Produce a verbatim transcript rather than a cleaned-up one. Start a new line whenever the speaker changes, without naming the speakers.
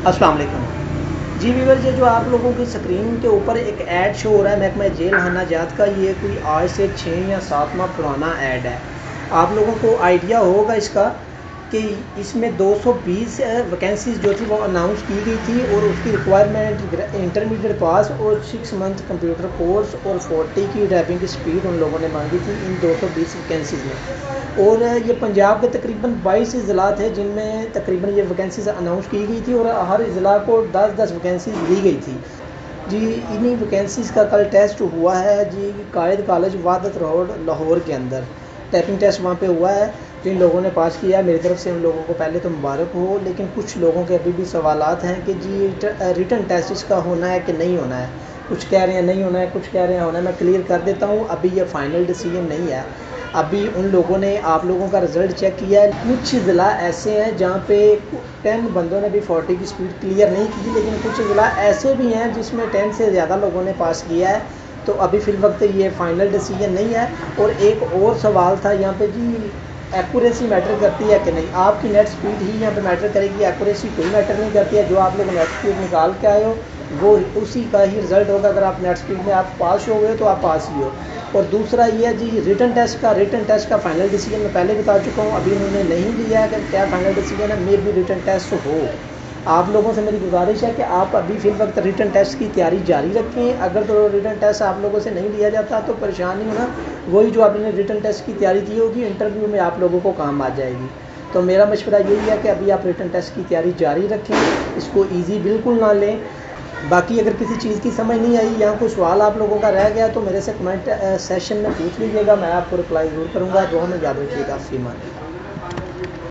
अस्सलाम वालेकुम जी व्यूअर्स, ये जो आप लोगों की स्क्रीन के ऊपर एक ऐड शो हो रहा है महकमा जेल खाना जात का, ये कोई आज से छः या सात माह पुराना ऐड है। आप लोगों को आइडिया होगा इसका कि इसमें दो सौ बीस वैकेंसीज़ जो थी वो अनाउंस की गई थी और उसकी रिक्वायरमेंट इंटरमीडिएट पास और सिक्स मंथ कंप्यूटर कोर्स और फोर्टी की टाइपिंग की स्पीड उन लोगों ने मांगी थी इन दो सौ बीस वैकेंसीज़ में। और ये पंजाब के तकरीबन बाईस ज़िला थे जिनमें तकरीबन ये वैकेंसीज़ अनाउंस की गई थी और हर ज़िला को दस दस वैकेंसीज़ दी गई थी जी। इन्हीं वैकेंसीज़ का कल टेस्ट हुआ है जी कायद कॉलेज वादत रोड लाहौर के अंदर। टाइपिंग टेस्ट वहाँ पे हुआ है, जिन लोगों ने पास किया है मेरी तरफ से उन लोगों को पहले तो मुबारक हो। लेकिन कुछ लोगों के अभी भी सवालात हैं कि जी रिटन टेस्ट इसका होना है कि नहीं होना है। कुछ कह रहे हैं नहीं होना है, कुछ कह रहे हैं होना है। मैं क्लियर कर देता हूँ, अभी ये फ़ाइनल डिसीजन नहीं है। अभी उन लोगों ने आप लोगों का रिज़ल्ट चेक किया है। कुछ ज़िला ऐसे हैं जहाँ पे टेन बंदों ने भी फोर्टी की स्पीड क्लियर नहीं की, लेकिन कुछ ज़िला ऐसे भी हैं जिसमें टेन से ज़्यादा लोगों ने पास किया है। तो अभी फ़िल वक्त ये फ़ाइनल डिसीजन नहीं है। और एक और सवाल था यहाँ पे जी, एक्यूरेसी मैटर करती है कि नहीं। आपकी नेट स्पीड ही यहाँ पे मैटर करेगी, एक्यूरेसी कोई मैटर नहीं करती है। जो आप लोग नेट स्पीड निकाल के आए हो वो उसी का ही रिज़ल्ट होगा। अगर आप नेट स्पीड में आप पास हो गए तो आप पास ही हो। और दूसरा ये है जी रिटन टेस्ट का रिटन टेस्ट का फाइनल डिसीजन मैं पहले बता चुका हूँ, अभी उन्होंने नहीं लिया है कि क्या फाइनल डिसीजन है। मे भी रिटन टेस्ट हो। आप लोगों से मेरी गुजारिश है कि आप अभी फिल वक्त रिटन टेस्ट की तैयारी जारी रखें। अगर तो रिटन टेस्ट आप लोगों से नहीं लिया जाता तो परेशान नहीं होना, वही जो आपने रिटन टेस्ट की तैयारी की होगी इंटरव्यू में आप लोगों को काम आ जाएगी। तो मेरा मशवरा यही है कि अभी आप रिटन टेस्ट की तैयारी जारी रखें, इसको ईजी बिल्कुल ना लें। बाकी अगर किसी चीज़ की समझ नहीं आई या कोई सवाल आप लोगों का रह गया तो मेरे से कमेंट सेशन में पूछ लीजिएगा, मैं आपको रिप्लाई ज़रूर करूँगा। जो हमें याद रखिएगा। फीमान।